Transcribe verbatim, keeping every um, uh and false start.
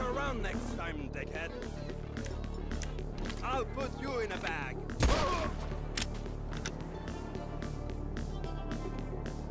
around next time, dickhead. I'll put you in a bag.